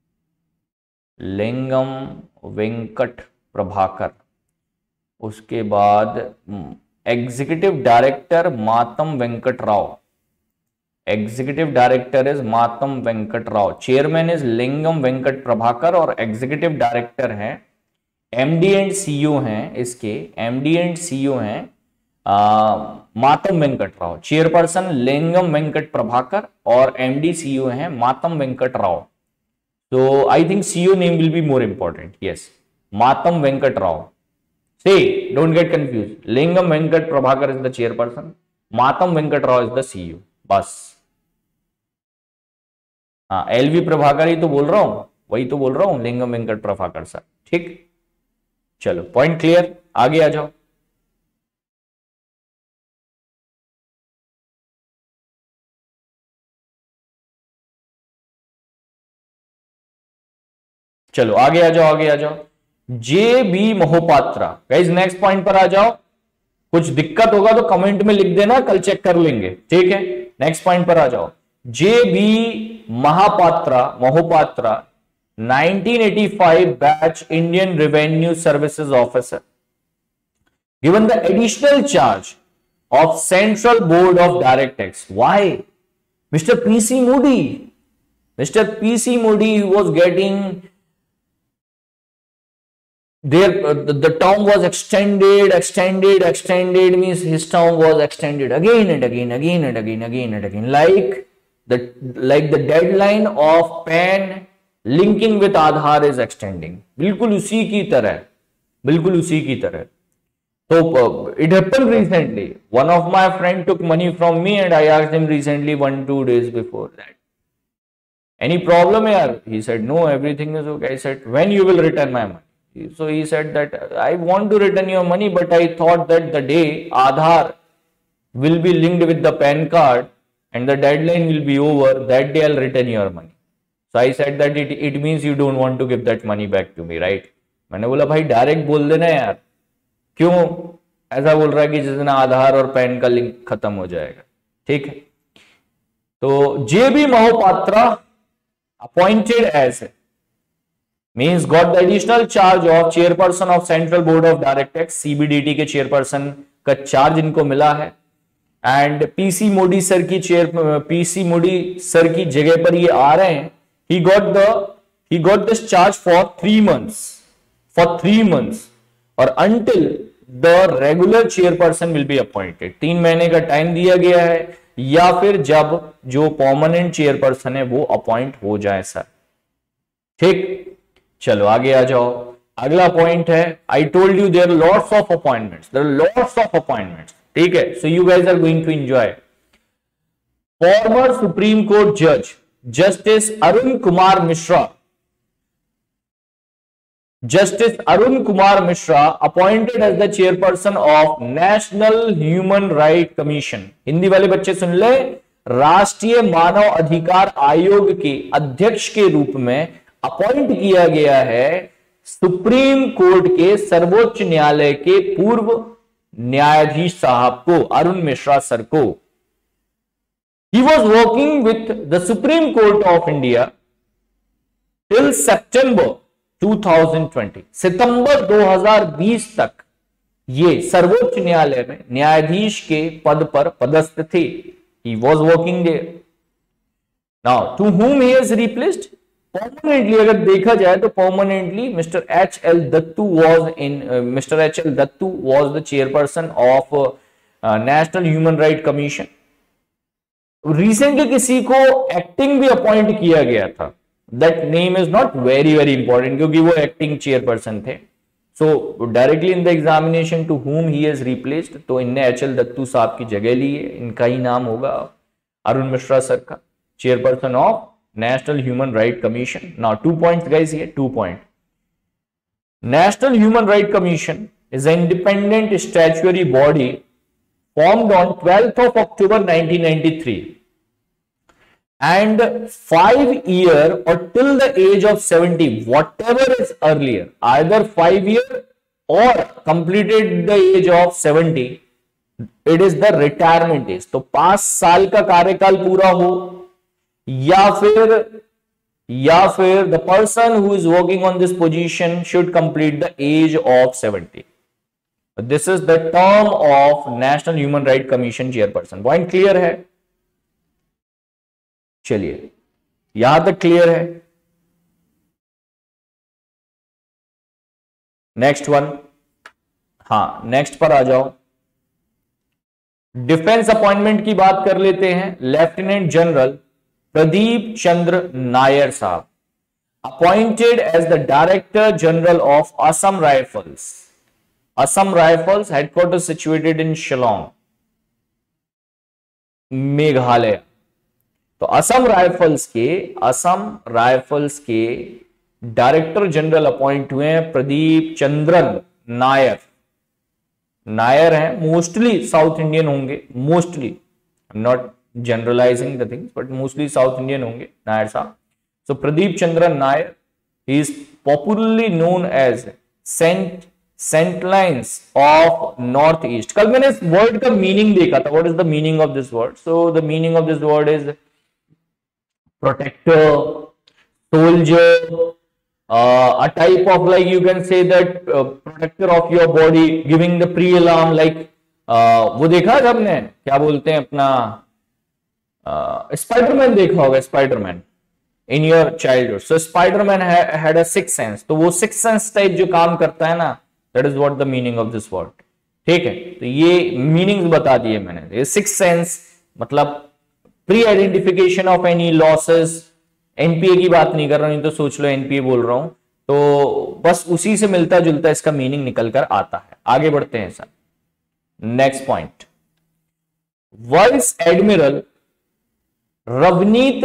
लिंगम वेंकट प्रभाकर। उसके बाद executive director Matam Venkat Rao, executive director is Matam Venkat Rao, chairman is Lingam Venkat Prabhakar, और एग्जीक्यूटिव डायरेक्टर हैं, एमडी एंड सीईओ हैं इसके, एमडी एंड सीईओ हैं मातम वेंकट राव, चेयरपर्सन लिंगम वेंकट प्रभाकर और एमडी सीईओ हैं मातम वेंकट राव। तो I think CEO name will be more important. Yes, Matam Venkat Rao. Say, don't get confused. Lingam Venkat Prabhakar is the chairperson. Matam Venkat Rao is the CEO. बस। हाँ, LV Prabhakar ही तो बोल रहा हूं, वही तो बोल रहा हूं, लिंगम वेंकट प्रभाकर सर। ठीक, चलो पॉइंट क्लियर, आगे आ जाओ। चलो आगे आ जाओ, आगे आ जाओ। J B Mohapatra, guys next point पर आ जाओ। कुछ दिक्कत होगा तो कमेंट में लिख देना, कल चेक कर लेंगे, ठीक है। नेक्स्ट पॉइंट पर आ जाओ। J B Mohapatra 1985 batch Indian revenue services officer, given the additional charge of central board of direct tax. Why? Mister PC Modi was getting there, the term was extended means his term was extended again and again, like the deadline of PAN linking with Aadhaar is extending, बिल्कुल उसी की तरह। So it happened recently. One of my friend took money from me and I asked him recently 1-2 days before that, any problem here? He said no, everything is okay. I said, when you will return my money? So he said that I want to return your money, but I thought that the day Aadhaar will be linked with the PAN card and the deadline will be over, that day I'll return your money. So I said that it means you don't want to give that money back to me, right? मैंने बोला भाई direct बोल देना यार, क्यों ऐसा बोल रहा है कि जिस दिन आधार और पैन का लिंक खत्म हो जाएगा, ठीक है। तो JB Mohapatra appointed as means got the additional charge of chairperson of Central Board of Direct Tax, CBDT के चेयरपर्सन का चार्ज इनको मिला है। एंड पीसी मोदी सर की जगह पर ये आ रहे हैं। he got this charge for 3 months और until the regular chairperson will be appointed, 3 महीने का टाइम दिया गया है, या फिर जब जो परमानेंट चेयरपर्सन है वो अपॉइंट हो जाए सर, ठीक। चलो आगे आ जाओ। अगला पॉइंट है, I told you there lots of appointments, ठीक है। So you guys are going to enjoy. Former supreme court जज justice Arun Kumar Mishra appointed as the chairperson of national human right commission. Hindi वाले बच्चे सुन ले, राष्ट्रीय मानव अधिकार आयोग के अध्यक्ष के रूप में अपॉइंट किया गया है सुप्रीम कोर्ट के सर्वोच्च न्यायालय के पूर्व न्यायाधीश साहब को, अरुण मिश्रा सर को। He was working with the supreme court of India till September 2020, सितंबर 2020 तक ये सर्वोच्च न्यायालय में न्यायाधीश के पद पर पदस्थ थे। He was working there. Now to whom he has replaced? Permanently अगर देखा जाए तो permanently mister H L Dattu was the chairperson of national human right commission. Recently किसी को एक्टिंग भी अपॉइंट किया गया था, that name is not very important क्योंकि वो एक्टिंग चेयरपर्सन थे। So directly in the examination to whom he has replaced, तो इनने एच एल दत्तू साहब की जगह ली है, इनका ही नाम होगा अरुण मिश्रा सर का, chairperson of National Human Right Commission. Now 2 points guys here, 2 points. National Human Right Commission is an independent statutory body formed on 12th of October 1993 and 5 year or till the age of 70, whatever is earlier, either 5 year or completed the age of 70, it is the retirement age. तो 5 साल का कार्यकाल पूरा हो या फिर the person who is working on this position should complete the age of 70। This is the term of national human right commission chairperson. Point clear है? चलिए यहां तक क्लियर है। नेक्स्ट वन, हाँ नेक्स्ट पर आ जाओ। डिफेंस अपॉइंटमेंट की बात कर लेते हैं। Lieutenant general Pradeep Chandra Nair sahab appointed as the director general of Assam rifles. Assam rifles headquarter situated in Shillong, Meghalaya. तो असम राइफल्स के डायरेक्टर जनरल अपॉइंट हुए हैं प्रदीप चंद्रन नायर। नायर है, मोस्टली साउथ इंडियन होंगे, mostly, I am not generalizing the things but mostly south Indian होंगे Nair sahab. So Pradeep Chandran Nair, he is popularly known as sentinels of north east. कल मैंने इस वर्ड का मीनिंग देखा था, what is the meaning of this word? So the meaning of this word is protector, soldier, a type of, like you can say that protector of your body, giving the pre-alarm, like वो देखा जब ने क्या बोलते हैं अपना Spiderman देखा होगा, Spiderman in your childhood. So Spiderman had a six sense, तो वो सिक्स सेंस टाइप जो काम करता है ना, that is what the meaning of this word. ठीक है, तो ये मीनिंग्स बता दिए मैंने। ये सिक्स सेंस मतलब pre identification of any losses. NPA की बात नहीं कर रहा हूं, तो सोच लो एनपीए बोल रहा हूं, तो बस उसी से मिलता जुलता इसका मीनिंग निकल कर आता है। आगे बढ़ते हैं sir, next point. Vice admiral Ravneet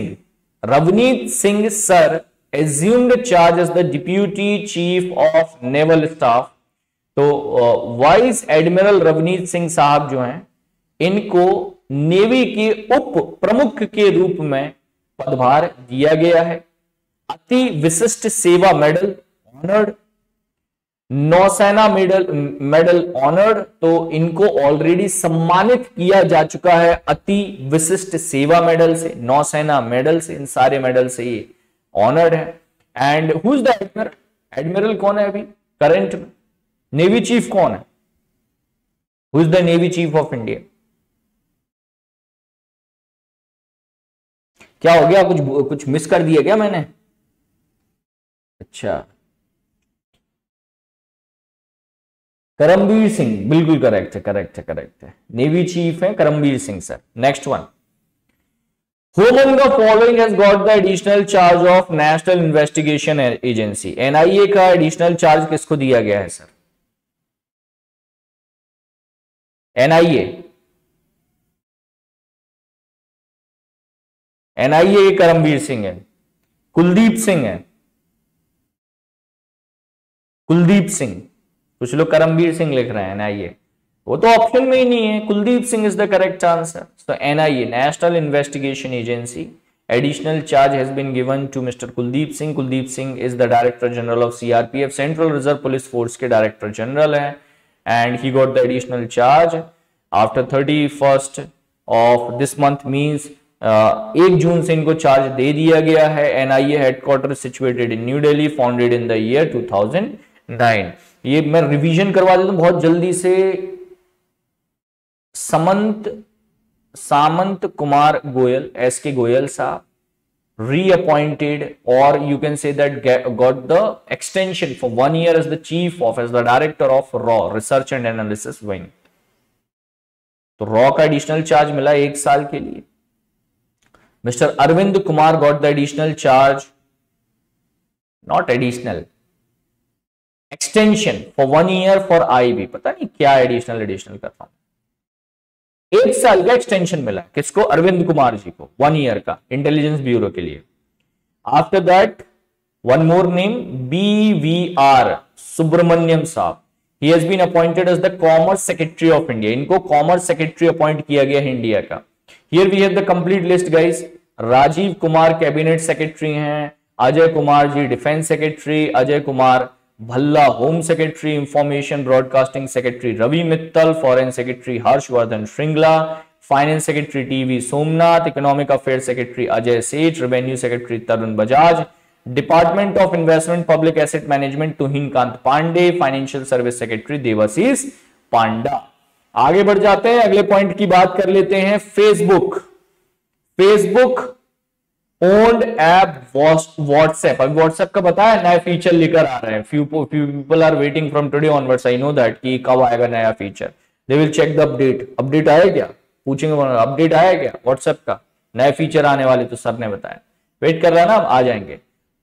Singh sir assumed charge as the deputy chief of naval staff. तो वाइस एडमिरल रवनीत सिंह साहब जो हैं, इनको नेवी के उप प्रमुख के रूप में पदभार दिया गया है। Ati Vishisht Seva medal honoured, Nausena medal honoured, तो इनको ऑलरेडी सम्मानित किया जा चुका है अति विशिष्ट सेवा मेडल से, नौसेना मेडल से, इन सारे मेडल से ये ऑनर्ड है। And who is the admiral? Admiral कौन है अभी करंट में? नेवी चीफ कौन है? Who is the navy chief of India? क्या हो गया, कुछ मिस कर दिया क्या मैंने? अच्छा, करमबीर सिंह, बिल्कुल करेक्ट है, नेवी चीफ है Karambir Singh sir. Next one, whom among the following has got the additional charge of national investigation agency? NIA का एडिशनल चार्ज किसको दिया गया है सर? एनआईए करमबीर सिंह है, कुलदीप सिंह, कुछ लोग करमबीर सिंह लिख रहे हैं एनआईए, वो तो ऑप्शन में ही नहीं है। Kuldeep Singh is the correct answer. So NIA, national investigation agency, additional charge has been given to mister Kuldeep Singh. Kuldeep Singh is the director general of CRPF, central reserve police force के डायरेक्टर जनरल है, and he got the additional charge after 31st of this month, means 1 जून से इनको चार्ज दे दिया गया है। NIA headquarter situated in New Delhi, founded in the year 2009। ये मैं रिवीजन करवा देता हूं बहुत जल्दी से। सामंत कुमार गोयल, एस के गोयल साहब, reappointed, or you can say that got the extension for 1 year as the chief of, as the director of RAW, Research and Analysis Wing। तो रॉ का एडिशनल चार्ज मिला 1 साल के लिए। Mister Arvind Kumar got the additional charge, not additional, extension for 1 year for IB. पता नहीं क्या एडिशनल कर रहा हूं। 1 साल का एक्सटेंशन मिला किसको? अरविंद कुमार जी को, 1 year का, इंटेलिजेंस ब्यूरो के लिए। After that one more name, BVR Subrahmanyam sahab, he has been appointed as the commerce secretary of India. इनको कॉमर्स सेक्रेटरी अपॉइंट किया गया है इंडिया का। Here we have the complete list guys. Rajiv Kumar cabinet secretary हैं, Ajay Kumar ji defence secretary, Ajay Kumar Bhalla home secretary, information broadcasting secretary Ravi Mittal, foreign secretary Harshvardhan Shringla, finance secretary TV Somanathan, economic affair secretary Ajay सेठ, revenue secretary Tarun Bajaj, department of investment public asset management Tuhin Kant Pandey, financial service secretary Debashish Panda. आगे बढ़ जाते हैं, अगले point की बात कर लेते हैं। Facebook owned app WhatsApp. अब व्हाट्सएप का पता है नया फीचर लेकर आ रहे हैं। Few people are waiting from today onwards, I know that कि कब आएगा नया feature. They will check the update, update आया क्या, पूछेंगे अपडेट आया क्या व्हाट्सएप का, नए फीचर आने वाले, तो सर ने बताया, वेट कर रहा है ना, आ जाएंगे।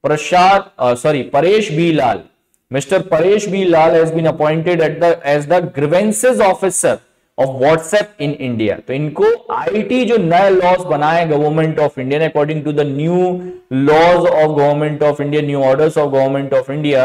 Paresh B Lal, mister Paresh B Lal has been appointed as the grievances officer of WhatsApp in India. तो इनको आईटी जो नए लॉज बनाए गवर्नमेंट ऑफ इंडिया ने, according to the new laws of government of India, new orders of government of India,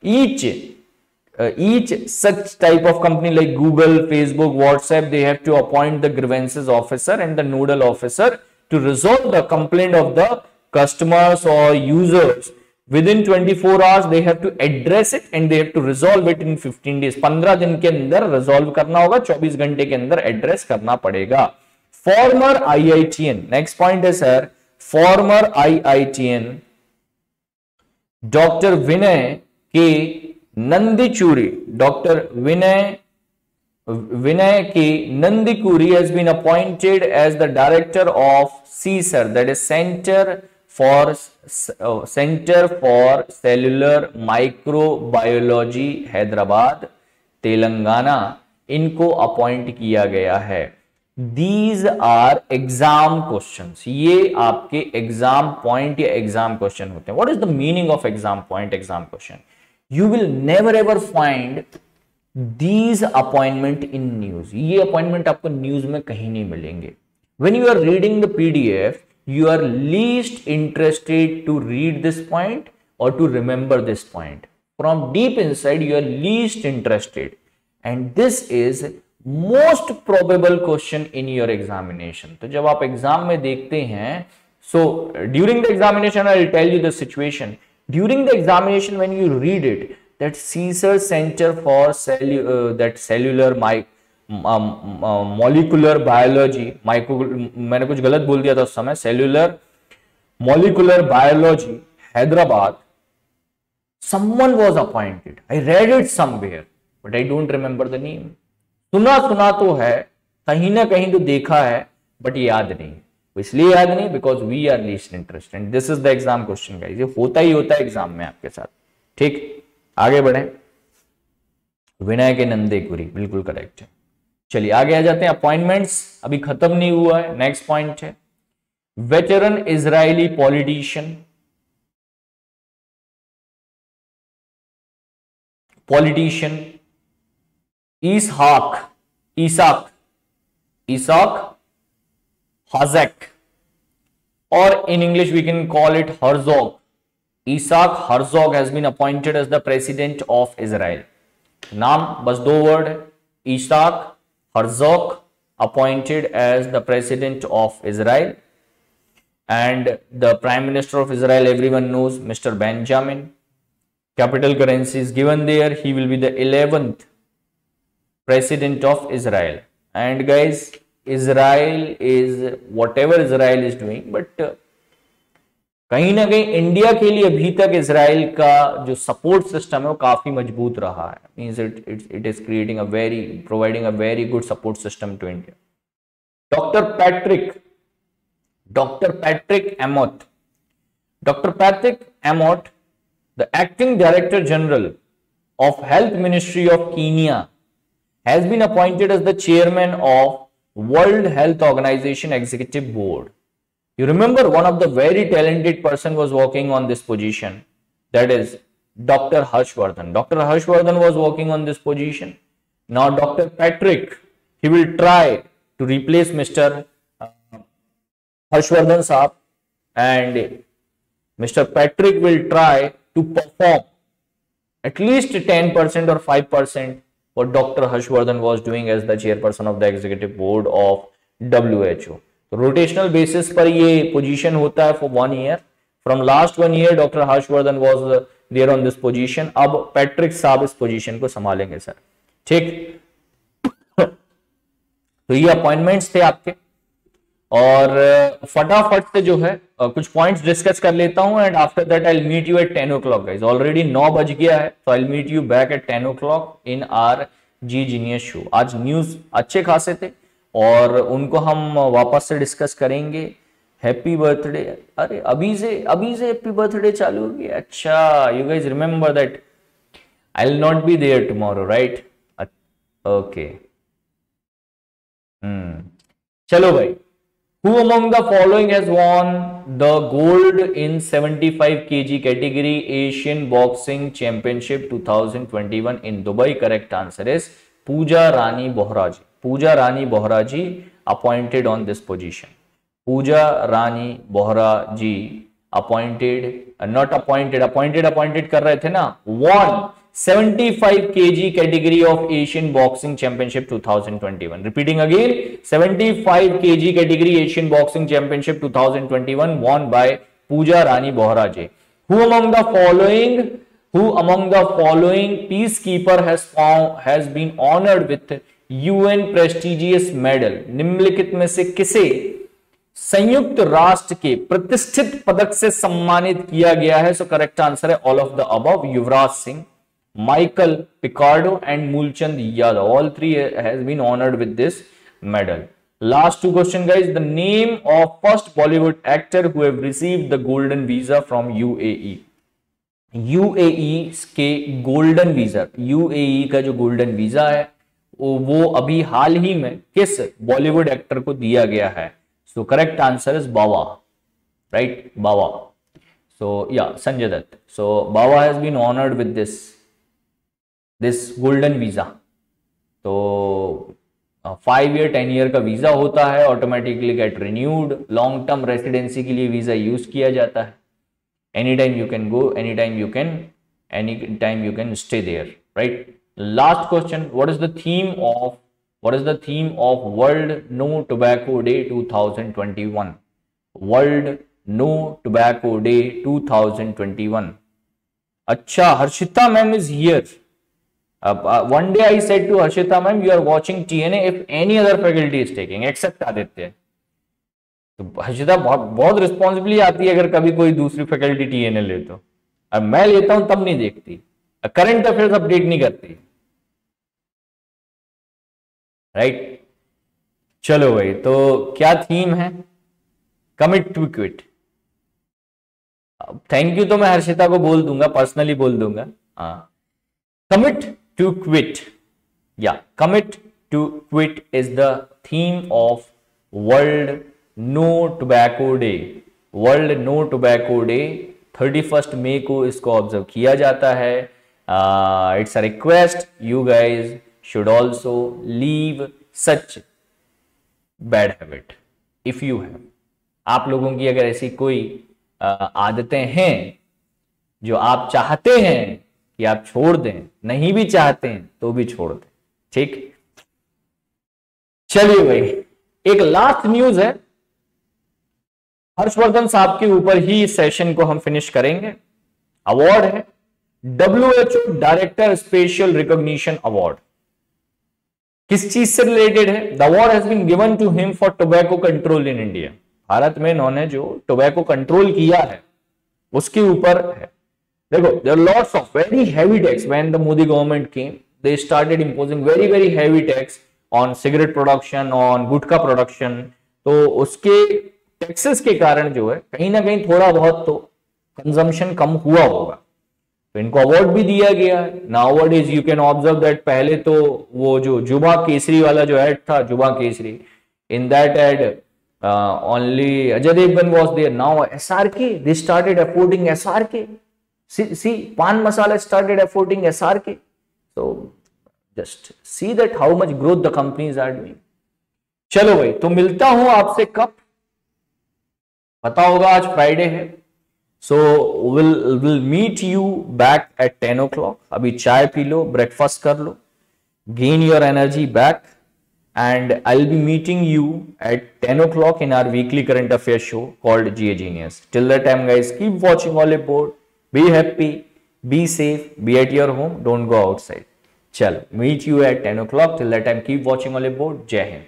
each such type of company like Google, Facebook, WhatsApp, they have to appoint the grievances officer and the nodal officer to resolve the complaint of the customers or users within 24 hours. They have to address it and they have to resolve it in 15 days. 15 दिन के अंदर resolve करना होगा, 24 घंटे के अंदर address करना पड़ेगा। Former IITian, next point है सर, former IITian doctor Vinay K Nandicoori, doctor Vinay के नंदीकुरी has been appointed as the director of CSIR, that is Center for Cellular Microbiology, Hyderabad Telangana, इनको अपॉइंट किया गया है। These are exam questions, ये आपके एग्जाम पॉइंट या एग्जाम क्वेश्चन होते हैं। What is the meaning of exam point, exam question? You will never ever find these appointment in news, ये अपॉइंटमेंट आपको न्यूज में कहीं नहीं मिलेंगे। When you are reading the PDF, you are least interested to read this point or to remember this point. From deep inside, you are least interested, and this is most probable question in your examination. तो जब आप exam में देखते हैं, so during the examination I will tell you the situation. During the examination, when you read it, that CSIR Center for Cellular Molecular Biology, मैंने कुछ गलत बोल दिया था उस समय, Cellular Molecular Biology, Hyderabad, someone was appointed. I read it somewhere, but I don't remember the name. सुना तो है, कहीं ना कहीं तो देखा है, बट याद नहीं। इसलिए याद नहीं because we are least interested. This is the exam question guys, ये होता ही होता है एग्जाम में आपके साथ। ठीक, आगे बढ़े। विनय के नंदीकुरी, बिल्कुल करेक्ट है। चलिए आगे आ जाते हैं। अपॉइंटमेंट्स अभी खत्म नहीं हुआ है, नेक्स्ट पॉइंट है veteran Israeli politician Isaac Herzog, or in English we can call it Herzog. Isaac Herzog has been appointed as the president of Israel. नाम बस 2 वर्ड है, Isaac Herzog appointed as the president of Israel, and the prime minister of Israel everyone knows, Mr. Benjamin. Capital currency is given there. He will be the 11th president of Israel. And guys, Israel is whatever Israel is doing, but कहीं ना कहीं India के लिए अभी तक Israel का जो support system है वो काफी मजबूत रहा है। Means it is creating providing a very good support system to India. Doctor Patrick Amoth, the acting director general of Health Ministry of Kenya, has been appointed as the chairman of World Health Organization Executive Board. You remember one of the very talented person was working on this position, that is Dr. Harshvardhan. Dr. Harshvardhan was working on this position. Now Dr. Patrick, he will try to replace Mr. Harshvardhan Saab, and Mr. Patrick will try to perform at least 10% or 5% what Dr. Harshvardhan was doing as the chairperson of the executive board of WHO. तो rotational basis पर ये position होता है for 1 year. From last 1 year doctor Harshvardhan was there on this position. अब Patrick साहब इस position को संभालेंगे सर। ठीक, तो ये अपॉइंटमेंट्स थे आपके, और फटाफट से जो है कुछ पॉइंट्स डिस्कस कर लेता हूं, and after that I will meet you at 10 o'clock guys. Already 9 बज गया है, तो I will meet you back at 10 o'clock in our G genius show. आज न्यूज अच्छे खासे थे और उनको हम वापस से डिस्कस करेंगे। हैप्पी बर्थडे, अरे अभी से हैप्पी बर्थडे चालू हो गया। अच्छा, you guys remember that I will not be there tomorrow, right? Okay, चलो भाई, who among the following has won the gold in 75 kg category Asian Boxing Championship 2021 in Dubai? Correct answer is Pooja Rani Bohra ji. Pooja Rani Bohra ji appointed on this position. Pooja Rani Bohra ji appointed, not appointed, appointed कर रहे थे ना, won 75 kg category of Asian Boxing Championship 2021. Repeating again, 75 kg category Asian Boxing Championship 2021 won by Pooja Rani Bohra ji. Who among the following peacekeeper has been honored with UN prestigious medal? निम्नलिखित में से किसे संयुक्त राष्ट्र के प्रतिष्ठित पदक से सम्मानित किया गया है? सो करेक्ट आंसर है all of the above. Yuvraj Singh, Michael Picardo and Mulchand Yadav. All three has been honored with this medal. Last two question guys. The name of first Bollywood actor who have received the golden visa from UAE. UAE के golden visa, UAE का जो golden visa है वो अभी हाल ही में किस Bollywood actor को दिया गया है? So correct answer is Bawa, right? Bawa. So yeah, Sanjay Dutt. So Bawa has been honored with this golden visa. तो 5 ईयर 10 ईयर का वीजा होता है, automatically get renewed. Long term residency के लिए वीजा यूज किया जाता है. Any time you can go, any time you can stay there, right? Last question, what is the theme of world no tobacco day 2021? World no tobacco day 2021. अच्छा, Harshita ma'am is here. One day I said to Harshita ma'am, you are watching TNA if any other faculty is taking except Aditya. तो हर्षिता बहुत responsibility आती है अगर कभी कोई दूसरी faculty TNA ले तो. अब मैं लेता हूं तब नहीं देखती, करंट अफेयर्स अपडेट नहीं करती, राइट? चलो भाई, तो क्या थीम है? Commit to quit. Thank you तो मैं हर्षिता को बोल दूंगा, पर्सनली बोल दूंगा. हाँ, commit to quit. Yeah, commit to quit is the theme of World No Tobacco Day. World No Tobacco Day 31st मई को इसको ऑब्जर्व किया जाता है. It's a request. You guys should also leave such bad habit if you have. आप लोगों की अगर ऐसी कोई आदतें हैं जो आप चाहते हैं कि आप छोड़ दें, नहीं भी चाहते हैं तो भी छोड़ दें, ठीक? चलिए भाई, एक लास्ट न्यूज है. हर्षवर्धन साहब के ऊपर ही इस सेशन को हम फिनिश करेंगे. अवार्ड है WHO director special recognition award. किस चीज से रिलेटेड है? The award has been given to him for tobacco control in India. Bharat में इन्होंने जो टोबैको कंट्रोल किया है उसके ऊपर है. देखो, there are lots of very heavy tax when the Modi government came. They started imposing very heavy tax on cigarette production, on gutkha production. तो उसके टैक्सेस के कारण जो है कहीं ना कहीं थोड़ा बहुत तो कंजम्पशन कम हुआ होगा, तो इनको अवार्ड भी दिया गया है. Nowadays you can observe that पहले तो वो जो जुबा केसरी वाला जो एड था, जुबा Kesari, in that ad only Ajay Devgan was there. Now SRK, they started affording SRK. See, Pan Masala started affording SRK. So just see that how much growth the companies are doing. चलो भाई, तो मिलता हूं आपसे कब? पता होगा आज फ्राइडे है. So we'll meet you back at 10 o'clock. अभी चाय पी लो, ब्रेकफास्ट कर लो, gain your energy back, and I'll be meeting you at 10 o'clock in our weekly current affairs show called GA Genius. Till that time guys, keep watching Olive Board. Be happy, be safe, be at your home, don't go outside. Chalo, meet you at 10 o'clock. Till that time, keep watching Olive Board. Jai Hind.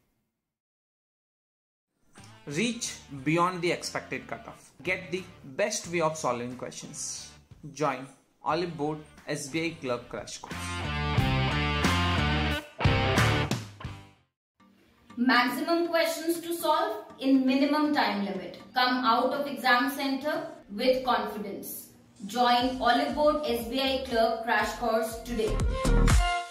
Reach beyond the expected cutoff. Get the best way of solving questions. Join Olive Board SBI Clerk Crash Course. Maximum questions to solve in minimum time limit. Come out of exam center with confidence. Join Olive Board SBI Clerk Crash Course today.